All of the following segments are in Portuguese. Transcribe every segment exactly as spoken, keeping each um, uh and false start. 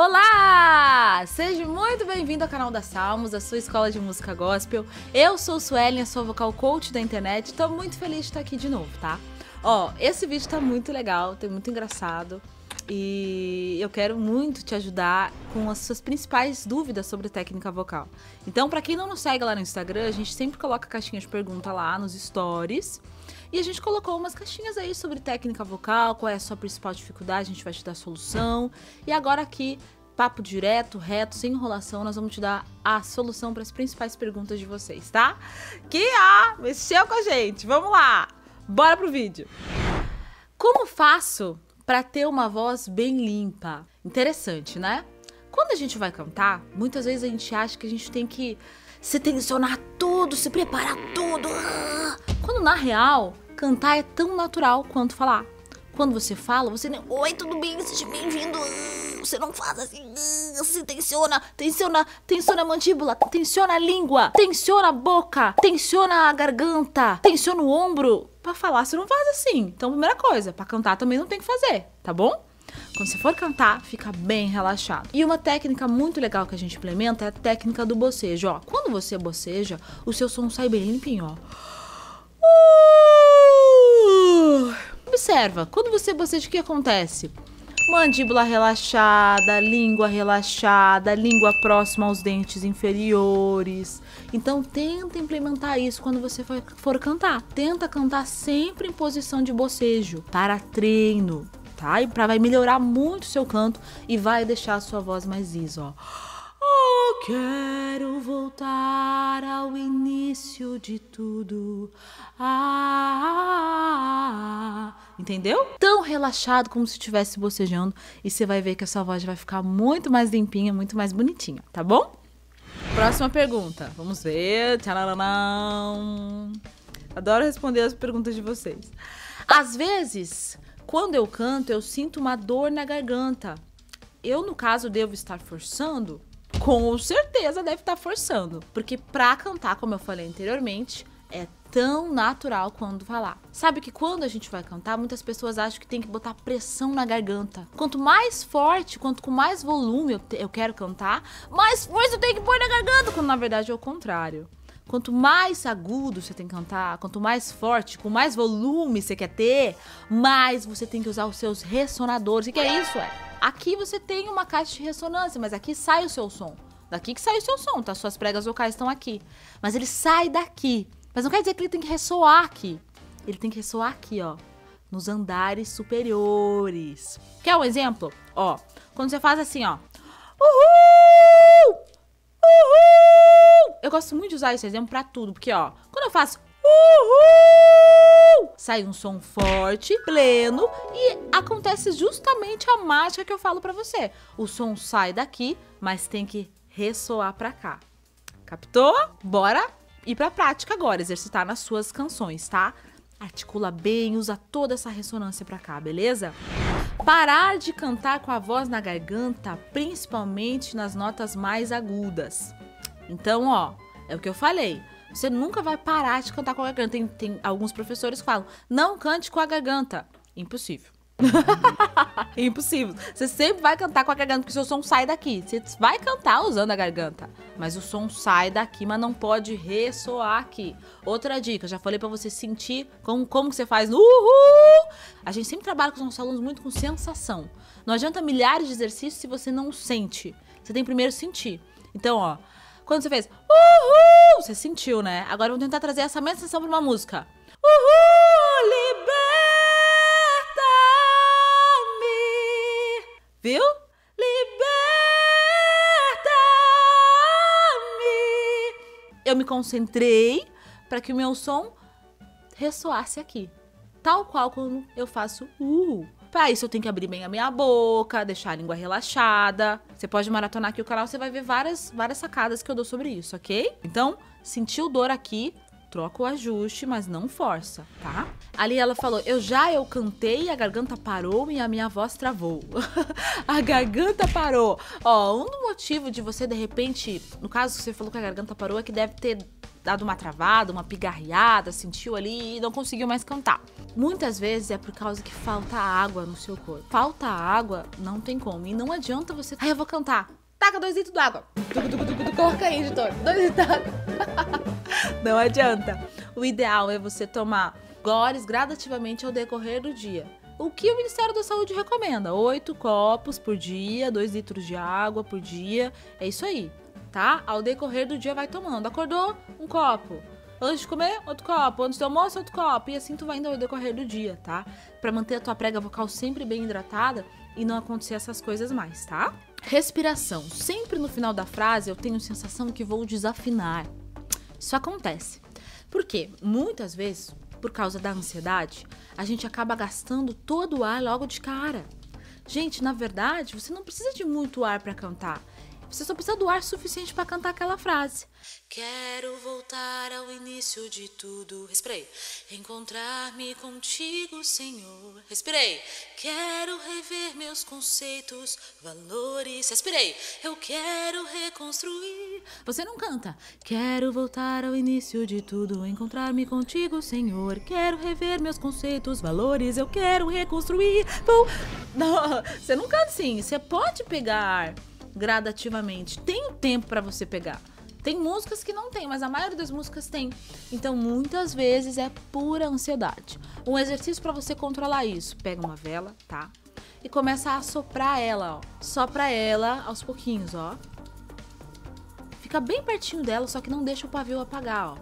Olá! Seja muito bem-vindo ao canal da Salmos, a sua escola de música gospel. Eu sou Suelen, a sua vocal coach da internet. Tô muito feliz de estar aqui de novo, tá? Ó, esse vídeo tá muito legal, tá muito engraçado. E eu quero muito te ajudar com as suas principais dúvidas sobre técnica vocal. Então, pra quem não nos segue lá no Instagram, a gente sempre coloca caixinha de pergunta lá nos stories. E a gente colocou umas caixinhas aí sobre técnica vocal, qual é a sua principal dificuldade, a gente vai te dar a solução. E agora aqui, papo direto, reto, sem enrolação, nós vamos te dar a solução para as principais perguntas de vocês, tá? Que ah, mexeu com a gente, vamos lá! Bora pro vídeo! Como faço para ter uma voz bem limpa? Interessante, né? Quando a gente vai cantar, muitas vezes a gente acha que a gente tem que se tensionar tudo, se preparar tudo. Quando na real, cantar é tão natural quanto falar. Quando você fala, você nem... Oi, tudo bem? Seja bem-vindo. Você não faz assim. Você tensiona, tensiona, tensiona a mandíbula, tensiona a língua, tensiona a boca, tensiona a garganta, tensiona o ombro. Pra falar, você não faz assim. Então, primeira coisa, pra cantar também não tem que fazer, tá bom? Quando você for cantar, fica bem relaxado. E uma técnica muito legal que a gente implementa é a técnica do bocejo, ó. Quando você boceja, o seu som sai bem limpinho, ó. Uh! Observa, quando você boceja, o que acontece? Mandíbula relaxada, língua relaxada, língua próxima aos dentes inferiores. Então tenta implementar isso quando você for, for cantar. Tenta cantar sempre em posição de bocejo, para treino, tá? E pra, vai melhorar muito o seu canto e vai deixar a sua voz mais lisa, ó. Oh, quero voltar ao início de tudo. Ah, entendeu? Tão relaxado como se estivesse bocejando. E você vai ver que a sua voz vai ficar muito mais limpinha, muito mais bonitinha, tá bom? Próxima pergunta. Vamos ver. Tcharam. Adoro responder as perguntas de vocês. Às vezes, quando eu canto, eu sinto uma dor na garganta. Eu, no caso, devo estar forçando? Com certeza deve estar forçando, porque pra cantar, como eu falei anteriormente, é tão natural quanto falar. Sabe que quando a gente vai cantar, muitas pessoas acham que tem que botar pressão na garganta. Quanto mais forte, quanto com mais volume eu, te, eu quero cantar, mais força eu tenho que pôr na garganta, quando na verdade é o contrário. Quanto mais agudo você tem que cantar, quanto mais forte, com mais volume você quer ter, mais você tem que usar os seus ressonadores. O que é isso, é? Aqui você tem uma caixa de ressonância, mas aqui sai o seu som. Daqui que sai o seu som, tá? Suas pregas vocais estão aqui. Mas ele sai daqui. Mas não quer dizer que ele tem que ressoar aqui. Ele tem que ressoar aqui, ó. Nos andares superiores. Quer um exemplo? Ó, quando você faz assim, ó. Uhul! Uhul! Eu gosto muito de usar esse exemplo pra tudo, porque, ó, quando eu faço uhul, sai um som forte, pleno, e acontece justamente a mágica que eu falo pra você. O som sai daqui, mas tem que ressoar pra cá. Captou? Bora ir pra prática agora, exercitar nas suas canções, tá? Articula bem, usa toda essa ressonância pra cá, beleza? Parar de cantar com a voz na garganta, principalmente nas notas mais agudas. Então, ó, é o que eu falei. Você nunca vai parar de cantar com a garganta. Tem, tem alguns professores que falam, não cante com a garganta. Impossível. Impossível. Você sempre vai cantar com a garganta, porque seu som sai daqui. Você vai cantar usando a garganta, mas o som sai daqui, mas não pode ressoar aqui. Outra dica, já falei pra você sentir como, como que você faz no uhul. A gente sempre trabalha com os nossos alunos muito com sensação. Não adianta milhares de exercícios se você não sente. Você tem primeiro sentir. Então, ó, quando você fez uhul, você sentiu, né? Agora vamos tentar trazer essa mesma sensação pra uma música. Uhul, liberta-me. Viu? Liberta-me. Eu me concentrei para que o meu som ressoasse aqui. Tal qual quando eu faço uhul. Para isso eu tenho que abrir bem a minha boca, deixar a língua relaxada. Você pode maratonar aqui o canal, você vai ver várias, várias sacadas que eu dou sobre isso, ok? Então, sentiu dor aqui, troca o ajuste, mas não força, tá? Ali ela falou, eu já eu cantei, a garganta parou e a minha voz travou. A garganta parou. Ó, um do motivo de você, de repente, no caso que você falou que a garganta parou, é que deve ter dado uma travada, uma pigarreada, sentiu ali e não conseguiu mais cantar. Muitas vezes é por causa que falta água no seu corpo. Falta água, não tem como. E não adianta você... Ah, eu vou cantar. Taca dois litros d'água. Coloca aí, editor. Dois litros d'água. Não adianta. O ideal é você tomar goles gradativamente ao decorrer do dia. O que o Ministério da Saúde recomenda? Oito copos por dia, dois litros de água por dia. É isso aí, tá? Ao decorrer do dia vai tomando. Acordou? Um copo. Antes de comer, outro copo. Antes do almoço, outro copo. E assim tu vai indo ao decorrer do dia, tá? Pra manter a tua prega vocal sempre bem hidratada e não acontecer essas coisas mais, tá? Respiração. Sempre no final da frase eu tenho a sensação que vou desafinar. Isso acontece. Por quê? Muitas vezes, por causa da ansiedade, a gente acaba gastando todo o ar logo de cara. Gente, na verdade, você não precisa de muito ar para cantar. Você só precisa do ar suficiente para cantar aquela frase. Quero voltar ao início de tudo. Respirei. Encontrar-me contigo, Senhor. Respirei. Quero rever meus conceitos, valores. Respirei. Eu quero reconstruir. Você não canta. Quero voltar ao início de tudo. Encontrar-me contigo, Senhor. Quero rever meus conceitos, valores. Eu quero reconstruir. Não, você não canta assim. Você pode pegar gradativamente. Tem o tempo para você pegar. Tem músicas que não tem, mas a maioria das músicas tem. Então, muitas vezes é pura ansiedade. Um exercício para você controlar isso. Pega uma vela, tá? E começa a soprar ela, ó. Sopra ela aos pouquinhos, ó. Fica bem pertinho dela, só que não deixa o pavio apagar, ó.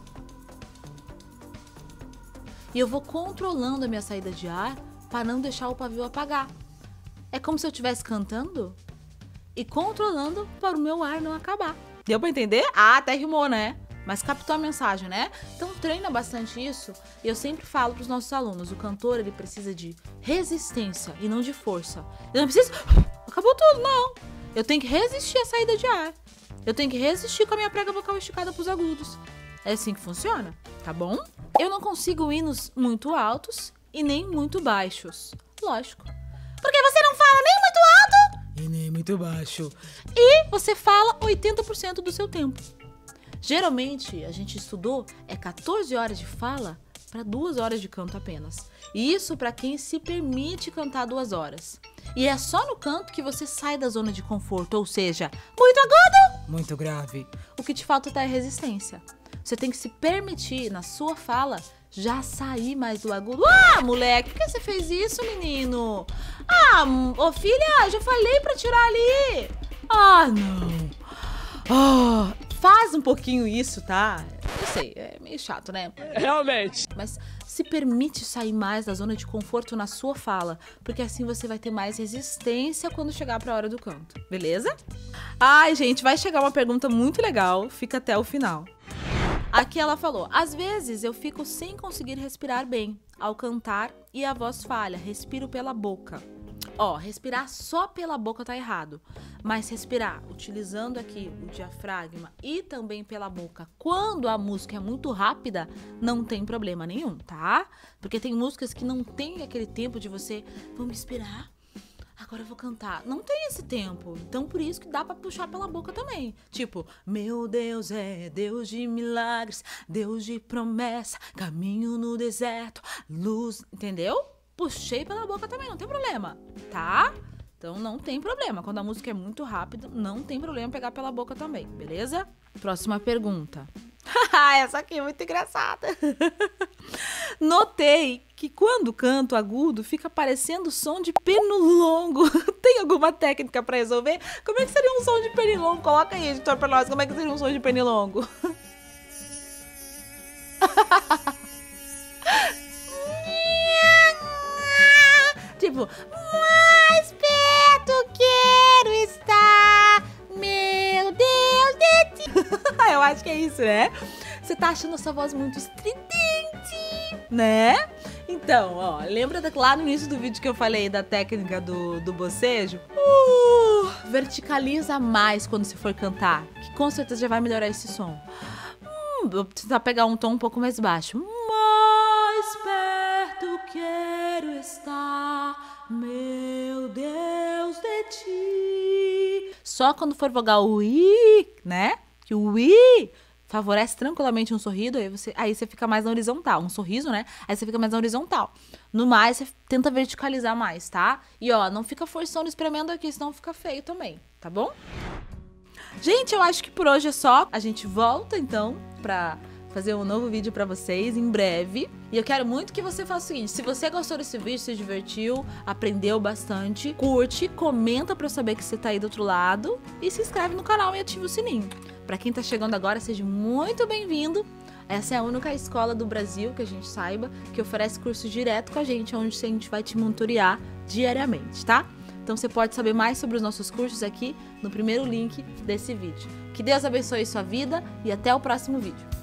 E eu vou controlando a minha saída de ar para não deixar o pavio apagar. É como se eu estivesse cantando e controlando para o meu ar não acabar. Deu pra entender? Ah, até rimou, né? Mas captou a mensagem, né? Então treina bastante isso. E eu sempre falo pros nossos alunos, o cantor, ele precisa de resistência e não de força. Eu não preciso... Acabou tudo, não. Eu tenho que resistir à saída de ar. Eu tenho que resistir com a minha prega vocal esticada pros agudos. É assim que funciona, tá bom? Eu não consigo hinos muito altos e nem muito baixos. Lógico. Porque você não fala nem muito alto e nem muito baixo. E você fala oitenta por cento do seu tempo. Geralmente, a gente estudou, é quatorze horas de fala para duas horas de canto apenas. Isso para quem se permite cantar duas horas. E é só no canto que você sai da zona de conforto, ou seja, muito agudo, muito grave. O que te falta é resistência. Você tem que se permitir, na sua fala, já sair mais do agudo. Ah, moleque, por que você fez isso, menino? Ah, ô filha, já falei pra tirar ali. Ah, não. Ah, faz um pouquinho isso, tá? Eu sei, é meio chato, né? Realmente. Mas se permite sair mais da zona de conforto na sua fala, porque assim você vai ter mais resistência quando chegar pra hora do canto, beleza? Ai, gente, vai chegar uma pergunta muito legal, fica até o final. Aqui ela falou, às vezes eu fico sem conseguir respirar bem ao cantar e a voz falha, respiro pela boca. Ó, respirar só pela boca tá errado, mas respirar utilizando aqui o diafragma e também pela boca quando a música é muito rápida, não tem problema nenhum, tá? Porque tem músicas que não tem aquele tempo de você, vamos esperar, agora eu vou cantar. Não tem esse tempo, então por isso que dá pra puxar pela boca também. Tipo, meu Deus é Deus de milagres, Deus de promessa, caminho no deserto, luz, entendeu? Puxei pela boca também, não tem problema, tá? Então não tem problema, quando a música é muito rápida, não tem problema pegar pela boca também, beleza? Próxima pergunta. Essa aqui é muito engraçada. Notei que quando canto agudo fica parecendo som de pernilongo. Tem alguma técnica pra resolver? Como é que seria um som de pernilongo? Coloca aí, editor, pra nós, como é que seria um som de pernilongo? Tipo, mais perto quero estar, meu Deus de ti. Eu acho que é isso, né? Você tá achando essa voz muito estridente, né? Então, ó, lembra da, lá no início do vídeo que eu falei da técnica do, do bocejo? Uh, verticaliza mais quando você for cantar, que com certeza já vai melhorar esse som. Hum, vou precisar pegar um tom um pouco mais baixo. Mais perto quero estar, meu Deus de ti. Só quando for vogal o i, né? Que o i favorece tranquilamente um sorriso, aí você, aí você fica mais na horizontal. Um sorriso, né? Aí você fica mais na horizontal. No mais, você tenta verticalizar mais, tá? E ó, não fica forçando, espremendo aqui, senão fica feio também, tá bom? Gente, eu acho que por hoje é só. A gente volta, então, pra fazer um novo vídeo pra vocês em breve. E eu quero muito que você faça o seguinte: se você gostou desse vídeo, se divertiu, aprendeu bastante, curte, comenta pra eu saber que você tá aí do outro lado e se inscreve no canal e ativa o sininho. Pra quem tá chegando agora, seja muito bem-vindo. Essa é a única escola do Brasil, que a gente saiba, que oferece curso direto com a gente, onde a gente vai te monitorear diariamente, tá? Então você pode saber mais sobre os nossos cursos aqui no primeiro link desse vídeo. Que Deus abençoe sua vida e até o próximo vídeo.